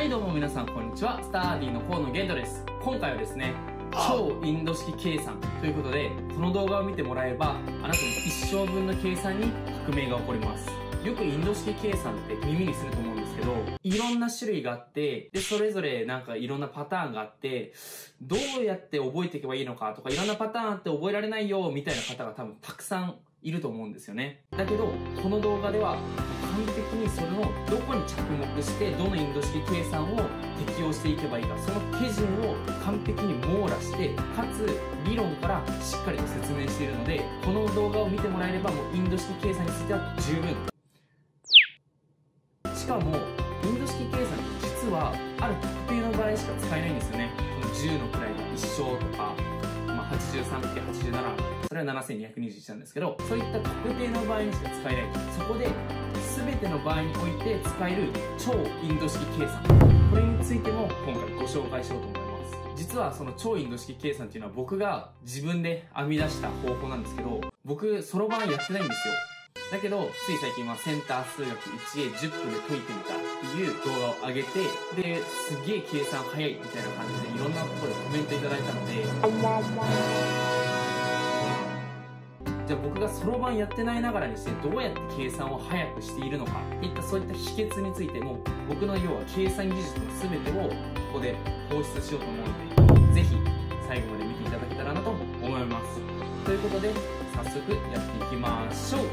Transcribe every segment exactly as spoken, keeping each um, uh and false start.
はいどうも皆さんこんにちは。スターディの河野玄斗です。今回はですね、超インド式計算ということで、この動画を見てもらえばあなたの一生分の計算に革命が起こります。よくインド式計算って耳にすると思うんですけど、いろんな種類があって、でそれぞれなんかいろんなパターンがあって、どうやって覚えていけばいいのかとか、いろんなパターンあって覚えられないよみたいな方が多分たくさんいると思うんですよね。だけどこの動画では完璧にそれのどこに着目してどのインド式計算を適用していけばいいか、その手順を完璧に網羅して、かつ理論からしっかりと説明しているので、この動画を見てもらえればもうインド式計算については十分。しかもインド式計算って実はある特定の場合しか使えないんですよね。このじゅうの位が一生とか、まあ、はちじゅうさんかけるはちじゅうなな、それはななせんにひゃくにじゅういちなんですけど、そういった特定の場合にしか使えない。そこで全ての場合において使える超インド式計算、これについても今回ご紹介しようと思います。実はその超インド式計算っていうのは僕が自分で編み出した方法なんですけど、僕そろばんやってないんですよ。だけどつい最近はセンター数学 いちエーじゅっぷんで解いてみたっていう動画を上げて、ですげえ計算早いみたいな感じでいろんなところでコメントいただいたので、じゃあ僕がそろばんやってないながらにしてどうやって計算を早くしているのかっていったそういった秘訣についても、僕の要は計算技術の全てをここで放出しようと思うので、ぜひ最後まで見ていただけたらなと思います。ということで早速やっていきましょう。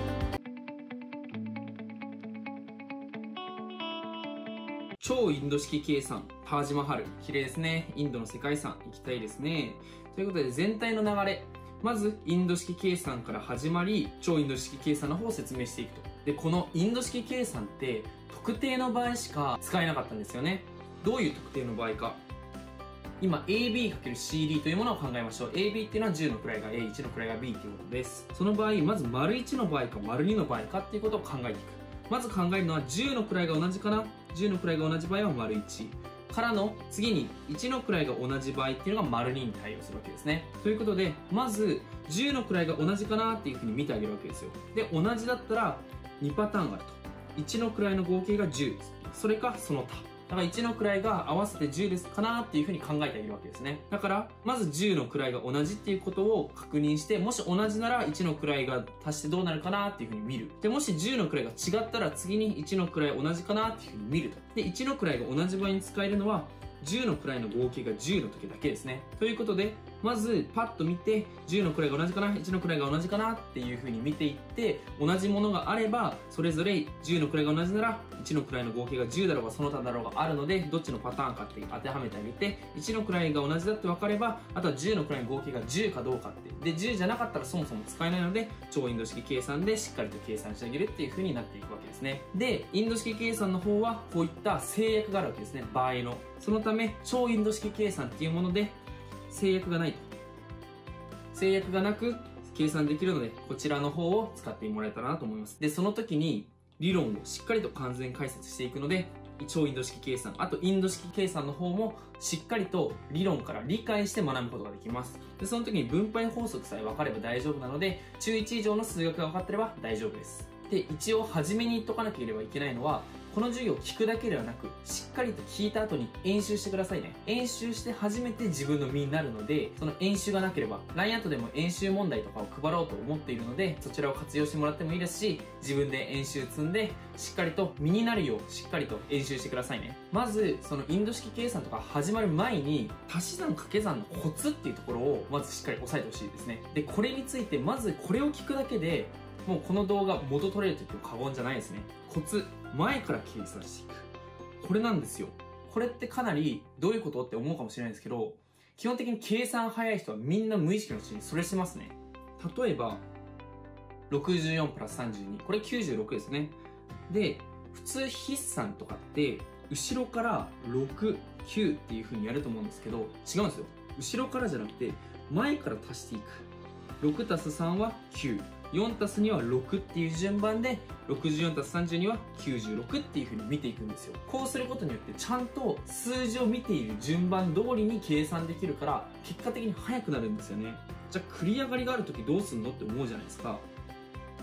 超インド式計算、タージマハル、綺麗ですね。インドの世界遺産行きたいですね。ということで全体の流れ、まずインド式計算から始まり、超インド式計算の方を説明していくと。でこのインド式計算って特定の場合しか使えなかったんですよね。どういう特定の場合か、今 エービー×シーディー というものを考えましょう。 エービー っていうのはじゅうの位が エー、いちの位が ビー ということです。その場合まず丸いちの場合か丸にの場合かっていうことを考えていく。まず考えるのはじゅうの位が同じかな、じゅうの位が同じ場合は丸いちからの、次にいちの位が同じ場合っていうのが丸にに対応するわけですね。ということでまずじゅうの位が同じかなっていうふうに見てあげるわけですよ。で同じだったらにパターンあると。いちの位の合計がじゅう、それかその他だからいちの位が合わせてじゅうですかなっていうふうに考えてあげるわけですね。だからまずじゅうの位が同じっていうことを確認して、もし同じならいちの位が足してどうなるかなっていうふうに見る。でもしじゅうの位が違ったら次にいちの位同じかなっていうふうに見ると。でいちの位が同じ場合に使えるのはじゅうの位の合計がじゅうの時だけですね。ということでまずパッと見てじゅうの位が同じかな、いちの位が同じかなっていう風に見ていって、同じものがあればそれぞれじゅうの位が同じならいちの位の合計がじゅうだろうがその他だろうがあるので、どっちのパターンかって当てはめてあげて、いちの位が同じだって分かればあとはじゅうの位の合計がじゅうかどうかって、でじゅうじゃなかったらそもそも使えないので超インド式計算でしっかりと計算してあげるっていう風になっていくわけですね。でインド式計算の方はこういった制約があるわけですね、場合の。そのため超インド式計算っていうもので制約がないと、制約がなく計算できるのでこちらの方を使ってもらえたらなと思います。でその時に理論をしっかりと完全解説していくので、超インド式計算、あとインド式計算の方もしっかりと理論から理解して学ぶことができます。でその時に分配法則さえ分かれば大丈夫なので、中いち以上の数学が分かってれば大丈夫です。で一応初めに言っとかなければいけないのは、この授業を聞くだけではなくしっかりと聞いた後に演習してくださいね。演習して初めて自分の身になるので、その演習がなければ ライン アットでも演習問題とかを配ろうと思っているので、そちらを活用してもらってもいいですし、自分で演習積んでしっかりと身になるようしっかりと演習してくださいね。まずそのインド式計算とか始まる前に足し算掛け算のコツっていうところをまずしっかり押さえてほしいですね。でこれについてまずこれを聞くだけでもうこの動画元取れると言っても過言じゃないですね。コツ、前から計算していく、これなんですよ。これってかなりどういうことって思うかもしれないですけど、基本的に計算早い人はみんな無意識のうちにそれしてますね。例えばろくじゅうよんプラスさんじゅうに、これきゅうじゅうろくですね。で普通筆算とかって後ろからろく、きゅうっていう風にやると思うんですけど、違うんですよ。後ろからじゃなくて前から足していく。ろくたすさんはきゅう、よんたすにはろくっていう順番でろくじゅうよんたすさんじゅうにはきゅうじゅうろくっていう風に見ていくんですよ。こうすることによってちゃんと数字を見ている順番通りに計算できるから、結果的に速くなるんですよね。じゃあ繰り上がりがある時どうすんのって思うじゃないですか。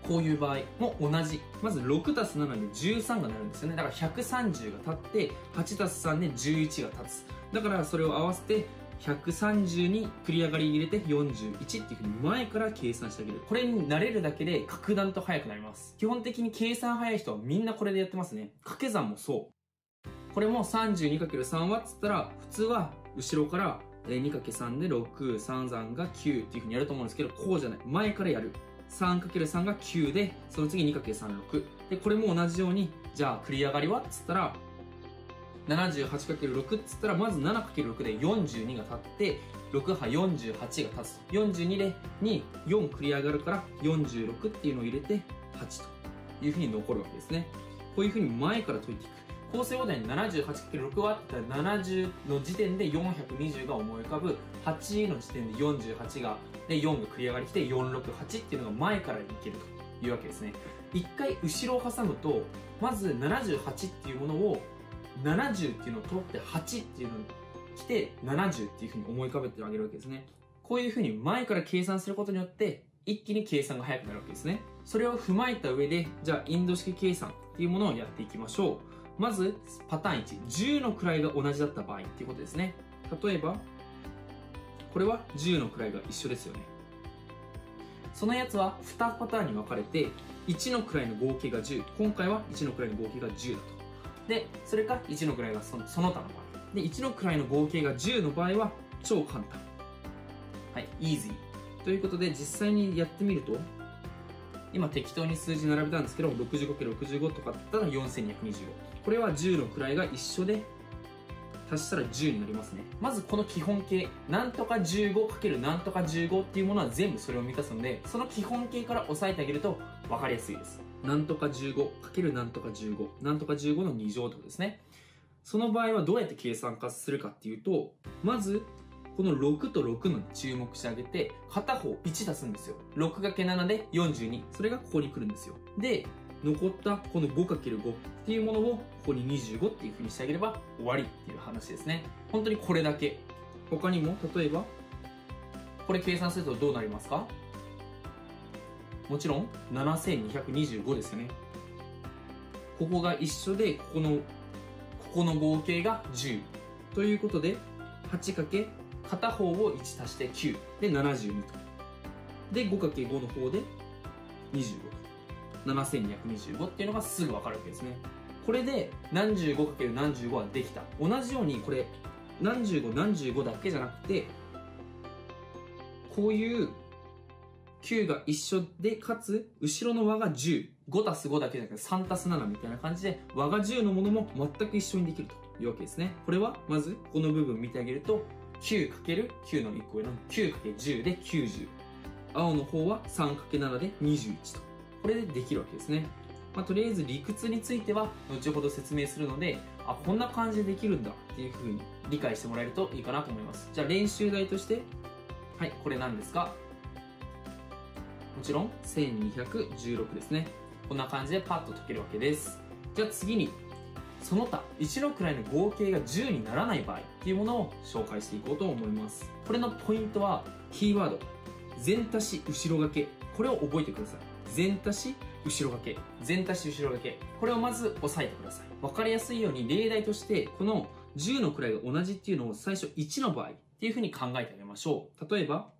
こういう場合も同じ。まずろくたすななでじゅうさんがなるんですよね。だからひゃくさんじゅうが立って、はちたすさんでじゅういちが立つ。だからそれを合わせて、ひゃくさんじゅうに繰り上がり入れてよんじゅういちっていうふうに前から計算してあげる。これに慣れるだけで格段と速くなります。基本的に計算速い人はみんなこれでやってますね。掛け算もそう。これも さんじゅうにかけるさん はっつったら、普通は後ろから にかけるさん でろく、さんさんがきゅうっていうふうにやると思うんですけど、こうじゃない。前からやる。さんかけるさん がきゅうで、その次 にかけるさん、ろく。で、これも同じように、じゃあ繰り上がりはっつったら、ななじゅうはちかけるろく っつったら、まず ななかけるろく でよんじゅうにが立って、ろくはよんじゅうはちが立つと。よんじゅうにでに、よん繰り上がるからよんじゅうろくっていうのを入れてはちというふうに残るわけですね。こういうふうに前から解いていく。構成オーダーに ななじゅうはちかけるろく はって言ったらななじゅうの時点でよんひゃくにじゅうが思い浮かぶ。はちの時点でよんじゅうはちが、でよんが繰り上がりきてよんろくはちっていうのが前からいけるというわけですね。一回後ろを挟むと、まずななじゅうはちっていうものをななじゅうっていうのを取ってはちっていうのに来てななじゅうっていうふうに思い浮かべてあげるわけですね。こういうふうに前から計算することによって一気に計算が速くなるわけですね。それを踏まえた上で、じゃあインド式計算っていうものをやっていきましょう。まずパターンいち、じゅうの位が同じだった場合っていうことですね。例えばこれはじゅうの位が一緒ですよね。そのやつはにパターンに分かれて、いちの位の合計がじゅう、今回はいちの位の合計がじゅうだと。で、それかいちの位がそのその他の場合。で、いちの位の合計がじゅうの場合は超簡単。はい、イージー。ということで、実際にやってみると、今適当に数字並べたんですけど、ろくじゅうごかけるろくじゅうご とかだったらよんせんにひゃくにじゅうご。これはじゅうの位が一緒で、足したらじゅうになりますね。まずこの基本形、なんとか じゅうごかける なんとかじゅうごっていうものは全部それを満たすので、その基本形から押さえてあげると分かりやすいです。なんとか じゅうごかける なんとかじゅうご、なんとかじゅうごのに乗ってことですね。その場合はどうやって計算化するかっていうと、まず、このろくとろくのに注目してあげて、片方いち足すんですよ。ろくかけるなな でよんじゅうに。それがここに来るんですよ。で、残ったこの ごかけるご っていうものをここににじゅうごっていう風にしてあげれば終わりっていう話ですね。本当にこれだけ。他にも、例えば、これ計算するとどうなりますか？もちろん、ななせんにひゃくにじゅうごですよね。ここが一緒で、ここの、ここの合計がじゅう。ということで、はちかけ、片方をいち足してきゅう。で、ななじゅうにと。で、ごかけるご の方でにじゅうごと。ななせんにひゃくにじゅうごっていうのがすぐ分かるわけですね。これで何十ごかける何十ごはできた。同じようにこれ何十ご何十ごだけじゃなくて、こういうきゅうが一緒で、かつ後ろの和がじゅう、ごたすごだけじゃなくてさんたすななみたいな感じで和がじゅうのものも全く一緒にできるというわけですね。これはまずこの部分見てあげると きゅうかけるきゅう のいっこ上の きゅうかけるじゅう できゅうじゅう、青の方は さんかけるなな でにじゅういちと、これでできるわけですね。まあ、とりあえず理屈については後ほど説明するので、あ、こんな感じでできるんだっていう風に理解してもらえるといいかなと思います。じゃあ練習題として、はい、これなんですか？もちろんせんにひゃくじゅうろくですね。こんな感じでパッと解けるわけです。じゃあ次に、その他いちの位の合計がじゅうにならない場合っていうものを紹介していこうと思います。これのポイントはキーワード、全足し後ろ掛け。これを覚えてください。全足し後ろ掛け、全足し後ろ掛け、これをまず押さえてください。分かりやすいように例題としてこのじゅうの位が同じっていうのを最初いちの場合っていうふうに考えてあげましょう。例えば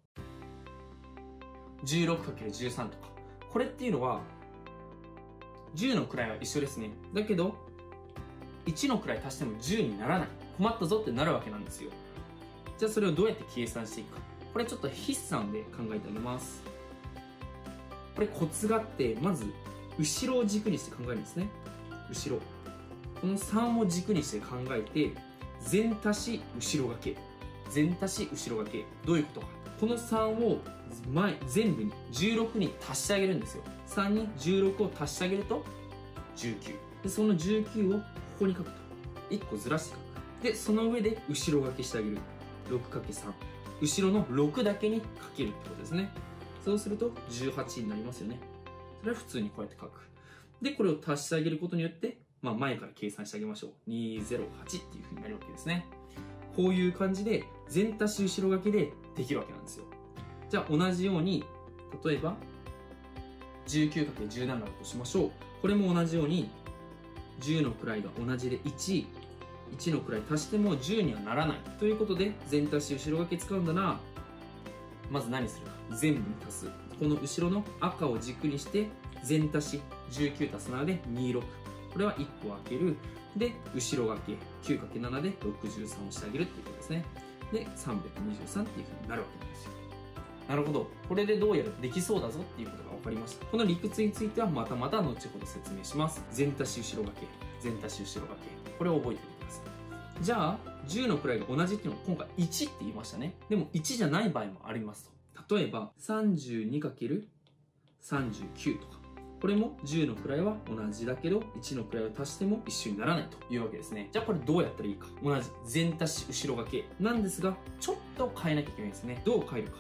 じゅうろくかけるじゅうさん とか、これっていうのはじゅうの位は一緒ですね。だけどいちの位足してもじゅうにならない、困ったぞってなるわけなんですよ。じゃあそれをどうやって計算していくか、これちょっと筆算で考えてあげます。これコツがあって、まず後ろを軸にして考えるんですね。後ろ、このさんを軸にして考えて、全足し後ろ掛け、全足し後ろ掛け、どういうことか。このさんを前全部にじゅうろくに足してあげるんですよ。さんにじゅうろくを足してあげるとじゅうきゅうで、そのじゅうきゅうをここに書くといっこずらして書く。でその上で後ろ掛けしてあげる。 ろくかけるさん、 後ろのろくだけにかけるってことですね。そうするとじゅうはちになりますよね。それは普通にこうやって書く。でこれを足してあげることによって、まあ、前から計算してあげましょう。にひゃくはちっていうふうになるわけですね。こういう感じで全足し後ろ掛けでできるわけなんですよ。じゃあ同じように、例えばじゅうきゅうかけるじゅうなな だとしましょう。これも同じようにじゅうの位が同じでいち、いちの位足してもじゅうにはならないということで、全足し後ろ掛け使うんだな。まず何するか、全部に足す。この後ろの赤を軸にして全足しじゅうきゅう足すななでにじゅうろく、これはいっこ開ける。で後ろ掛け きゅうかけるなな でろくじゅうさんをしてあげるっていうことですね。でさんびゃくにじゅうさんっていうふうになるわけなんですよ。なるほど、これでどうやらできそうだぞっていうことが分かりました。この理屈についてはまたまた後ほど説明します。全足し後ろ掛け、全足し後ろ掛け、これを覚えておいてください。じゃあじゅうの位が同じっていうのは今回いちって言いましたね。でもいちじゃない場合もありますと。例えば さんじゅうにかけるさんじゅうきゅう とか、これもじゅうの位は同じだけどいちの位を足しても一緒にならないというわけですね。じゃあこれどうやったらいいか。同じ全足し後ろ掛けなんですが、ちょっと変えなきゃいけないですね。どう変えるか。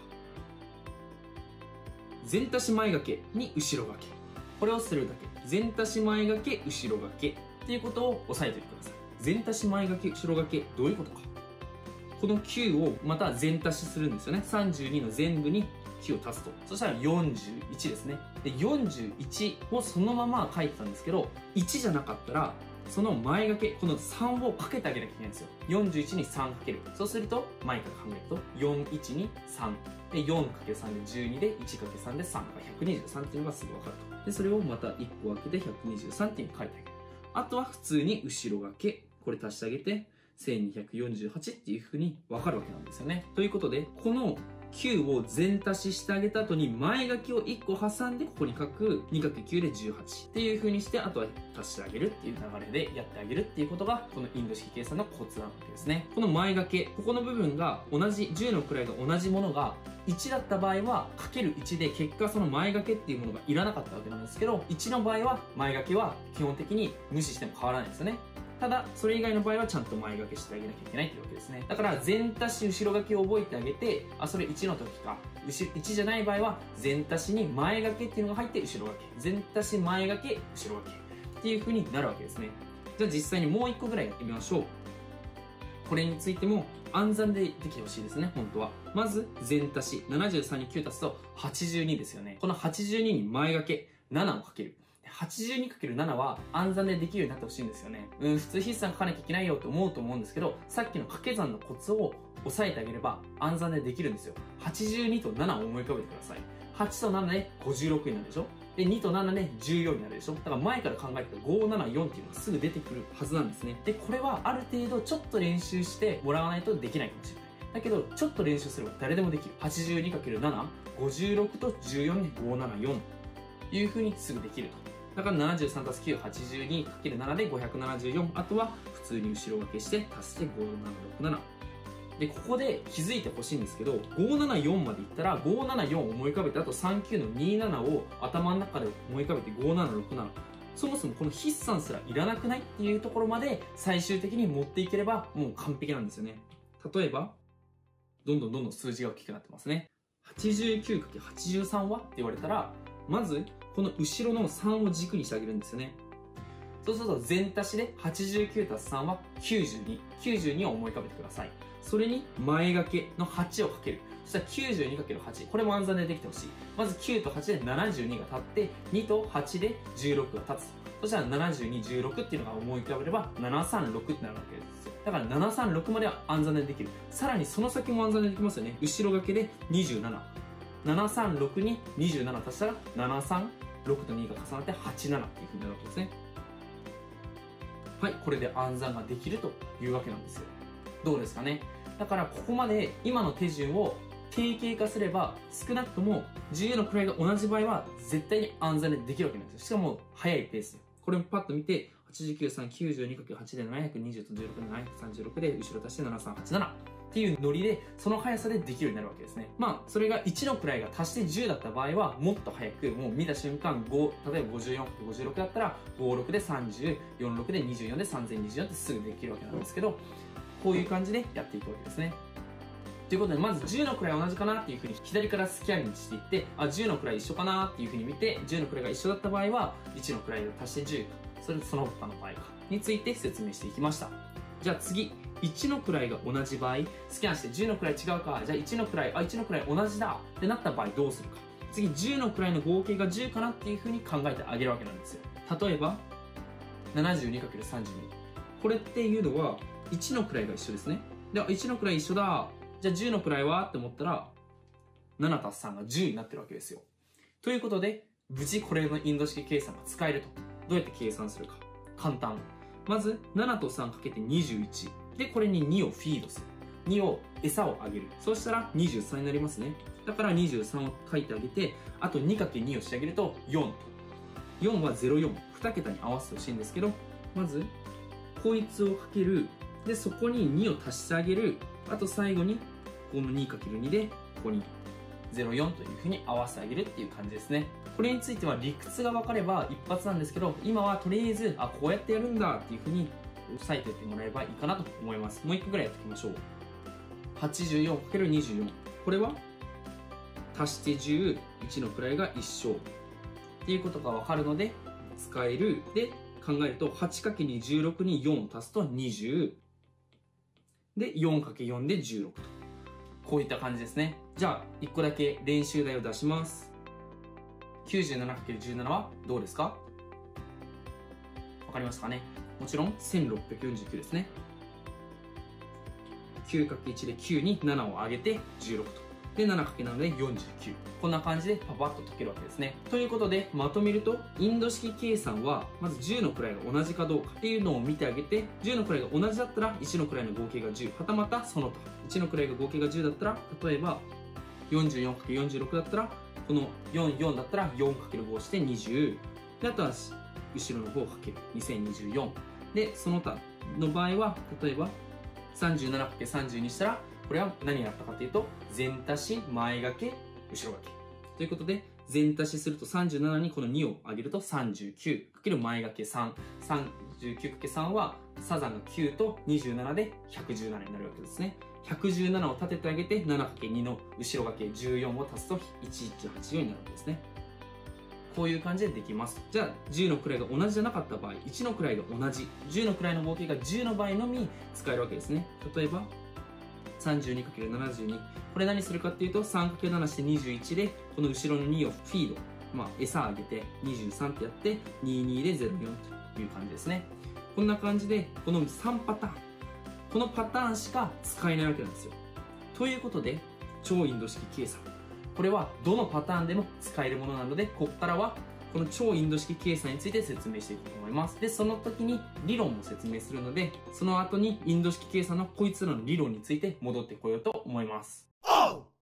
全足し前掛けに後ろ掛け、これをするだけ。全足し前掛け後ろ掛けっていうことを押さえておいてください。全足し前掛け後ろ掛け、どういうことか。このきゅうをまた全足しするんですよね。さんじゅうにの全部にきゅうを足すと、そしたらよんじゅういちですね。でよんじゅういちをそのまま書いてたんですけど、いちじゃなかったらその前掛け、このさんをかけてあげなきゃいけないんですよ。よんじゅういちにさんかける。そうすると前から考えるとよんじゅういちにさんで よんかけるさん でじゅうにで いちかけるさん でさんがひゃくにじゅうさんっていうのがすぐ分かると。でそれをまたいっこ開けてひゃくにじゅうさんっていうのを書いてあげる。あとは普通に後ろ掛け、これ足してあげてせんにひゃくよんじゅうはちっていうふうに分かるわけなんですよね。ということでこのきゅうを全足ししてあげた後に前書きをいっこ挟んでここに書く にかけるきゅう でじゅうはちっていう風にして、あとは足してあげるっていう流れでやってあげるっていうことがこのインド式計算のコツなわけですね。この前掛け、ここの部分が同じじゅうの位が同じものがいちだった場合はかけるいちで結果その前掛けっていうものがいらなかったわけなんですけど、いちの場合は前掛けは基本的に無視しても変わらないですよね。ただそれ以外の場合はちゃんと前掛けしてあげなきゃいけないというわけですね。だから全足し後ろ掛けを覚えてあげて、あそれいちの時か、いちじゃない場合は全足しに前掛けっていうのが入って後ろ掛け、全足し前掛け後ろ掛けっていう風になるわけですね。じゃあ実際にもういっこぐらいやってみましょう。これについても暗算でできてほしいですね、本当は。まず全足しななじゅうさんにきゅう足すとはちじゅうにですよね。このはちじゅうにに前掛けななをかける。はちじゅうにかけるなな は暗算でできるようになってほしいんですよね。うん、普通筆算書かなきゃいけないよって思うと思うんですけど、さっきの掛け算のコツを押さえてあげれば暗算でできるんですよ。はちじゅうにとななを思い浮かべてください。はちとななでごじゅうろくになるでしょ。でにとななでじゅうよんになるでしょ。だから前から考えてご、なな、よんっていうのがすぐ出てくるはずなんですね。でこれはある程度ちょっと練習してもらわないとできないかもしれない。だけどちょっと練習すれば誰でもできる。はちじゅうにかけるなな、ごじゅうろくとじゅうよんでご、なな、よんという風にすぐできると。だから ななじゅうさんたすきゅう、はちじゅうにかけるなな でごひゃくななじゅうよん。あとは普通に後ろ掛けして足してご、なな、ろく、なな。で、ここで気づいてほしいんですけど、ご、なな、よんまでいったらご、なな、よんを思い浮かべて、あとさん、きゅうのに、ななを頭の中で思い浮かべてご、なな、ろく、なな。そもそもこの筆算すらいらなくないっていうところまで最終的に持っていければもう完璧なんですよね。例えば、どんどんどんどん数字が大きくなってますね。はちじゅうきゅうかけるはちじゅうさん はって言われたら、まず、この後ろのさんを軸にしてあげるんですよね。そうすると全足しではちじゅうきゅうたすさんはきゅうじゅうに。きゅうじゅうにを思い浮かべてください。それに前掛けのはちをかける。そしたら きゅうじゅうにかけるはち。これも暗算でできてほしい。まずきゅうとはちでななじゅうにが立って、にとはちでじゅうろくが立つ。そしたらななじゅうに、じゅうろくっていうのが思い浮かべればななさんろくってなるわけですよ。だからななさんろくまでは暗算でできる。さらにその先も暗算でできますよね。後ろ掛けでにじゅうなな。ななさんろくににじゅうなな足したらななさんろくとにが重なってはちななっていうふうになるわけですね。はい、これで暗算ができるというわけなんですよ。どうですかね。だからここまで今の手順を定型化すれば少なくともじゅうの位が同じ場合は絶対に暗算でできるわけなんですよ。しかも速いペースで。これをパッと見てはちじゅうきゅう、さん、きゅうじゅうにかけるはちでななひゃくにじゅうとじゅうろくでななひゃくさんじゅうろくで後ろ足してななさんはちなな。っていうノリでその速さでできるようになるわけですね。まあそれがいちの位が足してじゅうだった場合はもっと速く、もう見た瞬間ご、例えばごじゅうよんかけるごじゅうろくだったらご、ろくでさんじゅう、よん、ろくでにじゅうよんでさんぜんにじゅうよんってすぐできるわけなんですけど、こういう感じでやっていくわけですね。ということでまずじゅうの位同じかなっていうふうに左からスキャンしていって、あじゅうの位一緒かなっていうふうに見て、じゅうの位が一緒だった場合はいちの位を足してじゅうか、それとその他の場合かについて説明していきました。じゃあ次、いちの位が同じ場合、スキャンしてじゅうの位違うか、じゃあいちの位、あ、いちの位同じだってなった場合どうするか。 次じゅうの位の合計がじゅうかなっていう風に考えてあげるわけなんですよ。例えば ななじゅうにかけるさんじゅうに、 これっていうのはいちの位が一緒ですね。ではいちの位一緒だ、じゃあじゅうの位はって思ったらななたすさんがじゅうになってるわけですよ。ということで無事これのインド式計算が使えると。どうやって計算するか、簡単。まずななとさんかけてにじゅういちで、これににをフィードする、にを餌をあげる、そうしたらにじゅうさんになりますね。だからにじゅうさんを書いてあげて、あと にかけるに をしてあげるとよんと。よんはゼロよん、に桁に合わせてほしいんですけど、まずこいつをかける、でそこににを足してあげる、あと最後にこの にかけるに でここにゼロよんというふうに合わせてあげるっていう感じですね。これについては理屈が分かれば一発なんですけど、今はとりあえずあこうやってやるんだっていうふうに押さえておいてもらえればいいかなと思います。もういっこぐらいやっていきましょう。 はちじゅうよんかけるにじゅうよん、 これは足してじゅう、いちの位が一緒っていうことが分かるので使える。で考えると はちかけるにじゅうろく によんを足すとにじゅうで よんかけるよん でじゅうろくと、こういった感じですね。じゃあいっこだけ練習題を出します。 きゅうじゅうななかけるじゅうなな はどうですか？わかりますかね。もちろんせんろっぴゃくよんじゅうきゅうですね。 きゅうかけるいち できゅうにななを上げてじゅうろくと、で ななかけるなな でよんじゅうきゅう、こんな感じでパパッと解けるわけですね。ということでまとめると、インド式計算はまずじゅうの位が同じかどうかっていうのを見てあげて、じゅうの位が同じだったらいちの位の合計がじゅう、はたまたその他いちの位が合計がじゅうだったら、例えば よんじゅうよんかけるよんじゅうろく だったらこのよん、よんだったら よんかけるご してにじゅうで、あとは後ろのごをかけるにせんにじゅうよんで、その他の場合は例えば さんじゅうななかけるさんじゅうに したら、これは何があったかというと全足し前掛け後ろ掛けということで、全足しするとさんじゅうななにこのにを上げるとさんじゅうきゅうかける前掛けさん、さんじゅうきゅうかけるさんはサザンがきゅうとにじゅうななでひゃくじゅうななになるわけですね。ひゃくじゅうななを立ててあげて ななかけるに の後ろ掛けじゅうよんを足すといちいちはちよんになるわけですね。こういう感じでできます。じゃあじゅうの位が同じじゃなかった場合、いちの位が同じ、じゅうの位の合計がじゅうの場合のみ使えるわけですね。例えば さんじゅうにかけるななじゅうに、 これ何するかっていうと さんかけるなな してにじゅういちで、この後ろのにをフィード、まあ餌あげてにじゅうさんってやってにじゅうにでゼロよんという感じですね。こんな感じでこのさんパターン、このパターンしか使えないわけなんですよ。ということで超インド式計算、これはどのパターンでも使えるものなので、ここからはこの超インド式計算について説明していこうと思います。で、その時に理論も説明するので、その後にインド式計算のこいつらの理論について戻ってこようと思います。